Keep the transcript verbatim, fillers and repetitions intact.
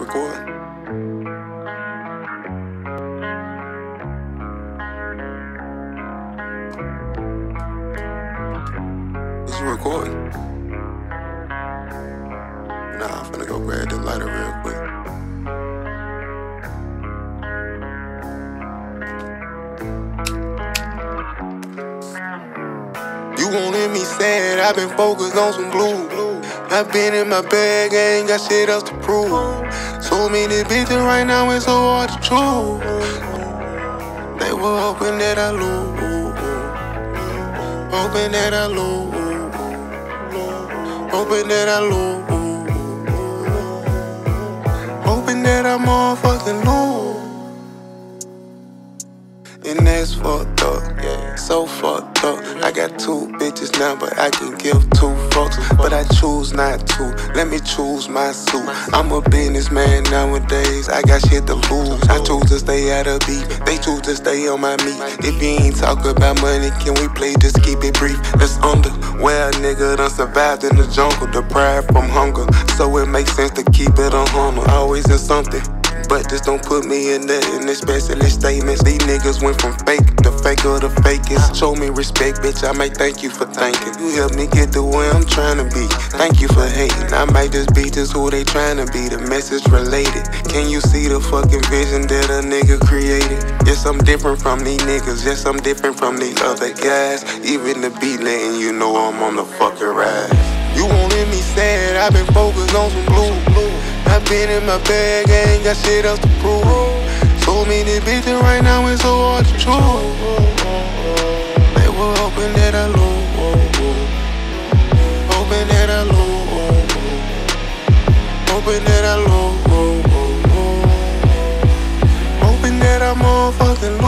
recording? Is you recording? Nah, I'm finna go grab the lighter real quick. You wanted me sad, I've been focused on some blue. I've been in my bag, I ain't got shit else to prove. So many bitches right now, it's so hard to choose. They were hoping that I lose, hoping that I lose, hoping that I lose, hoping that I motherfucking lose. And that's fucked up, yeah, so fucked up. I got two bitches now, but I can give two fucks. But I choose not to, let me choose my suit. I'm a businessman nowadays, I got shit to lose. I choose to stay out of beef, they choose to stay on my meat. If you ain't talk about money, can we play, just keep it brief. That's under, where a nigga done survived in the jungle, deprived from hunger. So it makes sense to keep it on humble, always in something. But just don't put me in nothing, especially statements. These niggas went from fake to fake or the fakest. Show me respect, bitch, I might thank you for thanking. You helped me get to where I'm trying to be. Thank you for hating, I might just be just who they trying to be. The message related. Can you see the fucking vision that a nigga created? Yes, I'm different from these niggas. Yes, I'm different from these other guys. Even the beat letting you know I'm on the fucking ride. You wanted me sad, I've been focused on some blue. I've been in my bag, I ain't got shit else to prove. So many bitches right now, it's so hard to choose. They were hoping that I lose, hoping that I lose, hoping that I lose, hoping that I motherfucking lose.